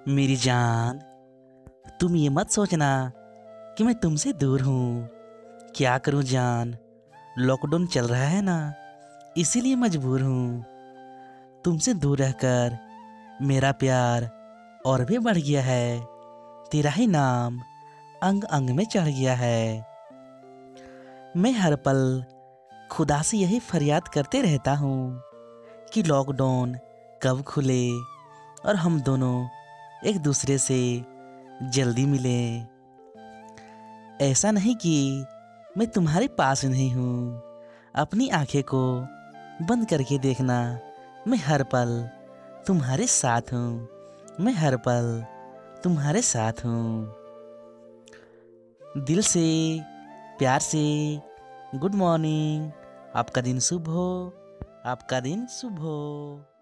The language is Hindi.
मेरी जान, तुम ये मत सोचना कि मैं तुमसे दूर हूँ। क्या करूँ जान, लॉकडाउन चल रहा है ना, इसीलिए मजबूर हूँ। तुमसे दूर रहकर मेरा प्यार और भी बढ़ गया है। तेरा ही नाम अंग अंग में चढ़ गया है। मैं हर पल खुदा से यही फरियाद करते रहता हूँ कि लॉकडाउन कब खुले और हम दोनों एक दूसरे से जल्दी मिलें। ऐसा नहीं कि मैं तुम्हारे पास नहीं हूँ। अपनी आंखें को बंद करके देखना, मैं हर पल तुम्हारे साथ हूँ। मैं हर पल तुम्हारे साथ हूँ। दिल से, प्यार से गुड मॉर्निंग। आपका दिन शुभ हो। आपका दिन शुभ हो।